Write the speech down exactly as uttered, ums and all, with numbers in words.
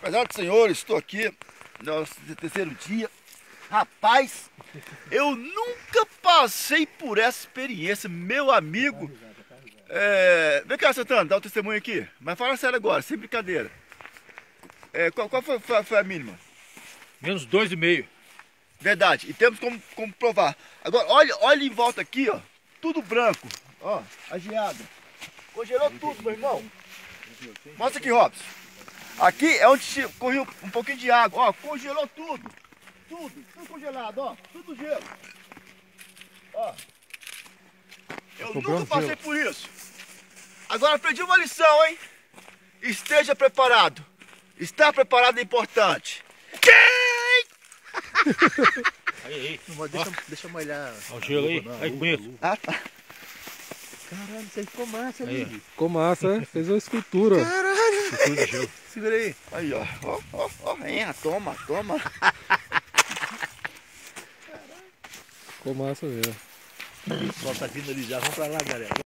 Prezados senhores, estou aqui no terceiro dia. Rapaz, eu nunca passei por essa experiência, meu amigo. É... Vem cá, Santana, dá o testemunho aqui. Mas fala sério agora, sem brincadeira. É, qual qual foi, foi, foi a mínima? Menos dois e meio. Verdade, e temos como, como provar. Agora, olha, olha em volta aqui, ó. Tudo branco. Ó, a geada. Congelou tudo, meu irmão. Mostra aqui, Robson. Aqui é onde correu um pouquinho de água. Ó, congelou tudo. Tudo, tudo congelado, ó. Tudo gelo. Ó. Eu nunca passei por isso. Agora aprendi uma lição, hein? Esteja preparado. Estar preparado é importante. Quem? Aí, aí. Não, deixa, deixa eu molhar. Olha o gelo aí. Não, Aí, que bonito. Ah, tá. Caralho, isso aí ficou massa, Aí, ali. Ficou massa, né? Fez uma escultura. Caralho. Escultura de gelo. Segura aí. Aí, ó. Ó, ó, ó. Enra, toma, toma. Ficou massa mesmo. O sol tá vindo ali já. Vamos pra lá, galera.